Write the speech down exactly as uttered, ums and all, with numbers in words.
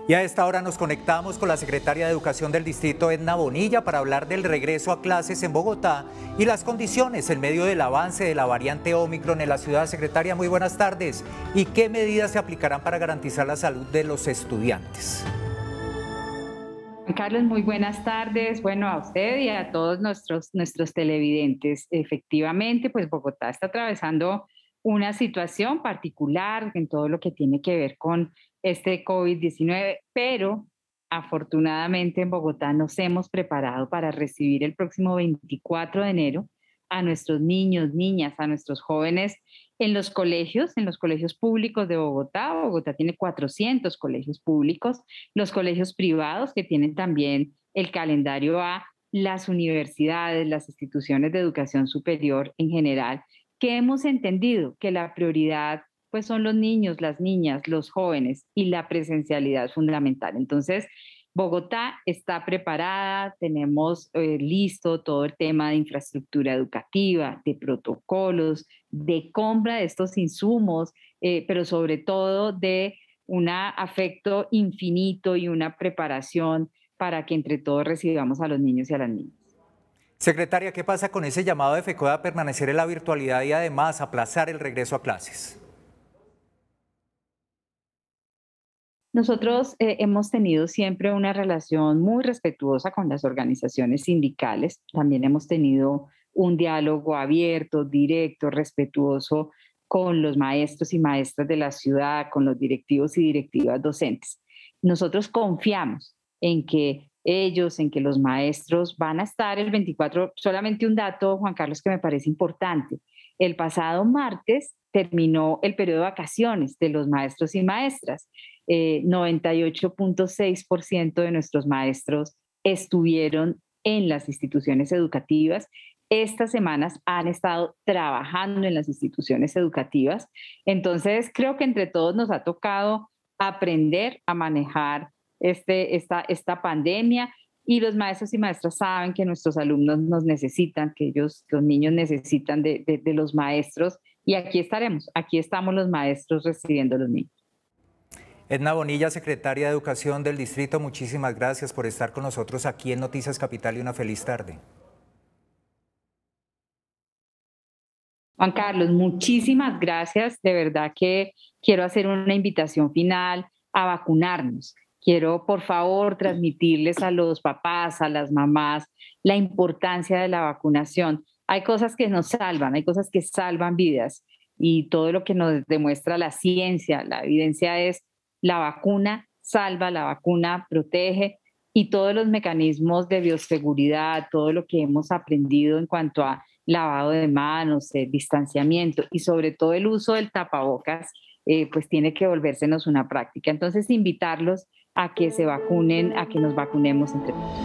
Y a esta hora nos conectamos con la secretaria de Educación del Distrito, Edna Bonilla, para hablar del regreso a clases en Bogotá y las condiciones en medio del avance de la variante Omicron en la ciudad. Secretaria, muy buenas tardes. ¿Y qué medidas se aplicarán para garantizar la salud de los estudiantes? Juan Carlos, muy buenas tardes. Bueno, a usted y a todos nuestros, nuestros televidentes. Efectivamente, pues Bogotá está atravesando una situación particular en todo lo que tiene que ver con este COVID diecinueve, pero afortunadamente en Bogotá nos hemos preparado para recibir el próximo veinticuatro de enero a nuestros niños, niñas, a nuestros jóvenes en los colegios, en los colegios públicos de Bogotá. Bogotá tiene cuatrocientos colegios públicos, los colegios privados que tienen también el calendario A, las universidades, las instituciones de educación superior en general, que hemos entendido que la prioridad pues son los niños, las niñas, los jóvenes y la presencialidad fundamental. Entonces, Bogotá está preparada, tenemos eh, listo todo el tema de infraestructura educativa, de protocolos, de compra de estos insumos, eh, pero sobre todo de un afecto infinito y una preparación para que entre todos recibamos a los niños y a las niñas. Secretaria, ¿qué pasa con ese llamado de FECODE a permanecer en la virtualidad y además aplazar el regreso a clases? Nosotros eh, hemos tenido siempre una relación muy respetuosa con las organizaciones sindicales. También hemos tenido un diálogo abierto, directo, respetuoso con los maestros y maestras de la ciudad, con los directivos y directivas docentes. Nosotros confiamos en que ellos, en que los maestros van a estar el veinticuatro. Solamente un dato, Juan Carlos, que me parece importante. El pasado martes terminó el periodo de vacaciones de los maestros y maestras. Eh, noventa y ocho punto seis por ciento de nuestros maestros estuvieron en las instituciones educativas. Estas semanas han estado trabajando en las instituciones educativas. Entonces, creo que entre todos nos ha tocado aprender a manejar este, esta, esta pandemia, y los maestros y maestras saben que nuestros alumnos nos necesitan, que ellos, los niños necesitan de, de, de los maestros, y aquí estaremos, aquí estamos los maestros recibiendo a los niños. Edna Bonilla, secretaria de Educación del Distrito, muchísimas gracias por estar con nosotros aquí en Noticias Capital y una feliz tarde. Juan Carlos, muchísimas gracias. De verdad que quiero hacer una invitación final a vacunarnos. Quiero, por favor, transmitirles a los papás, a las mamás, la importancia de la vacunación. Hay cosas que nos salvan, hay cosas que salvan vidas, y todo lo que nos demuestra la ciencia, la evidencia es: la vacuna salva, la vacuna protege, y todos los mecanismos de bioseguridad, todo lo que hemos aprendido en cuanto a lavado de manos, eh, distanciamiento y sobre todo el uso del tapabocas, eh, pues tiene que volvérsenos una práctica. Entonces, invitarlos a que se vacunen, a que nos vacunemos entre todos.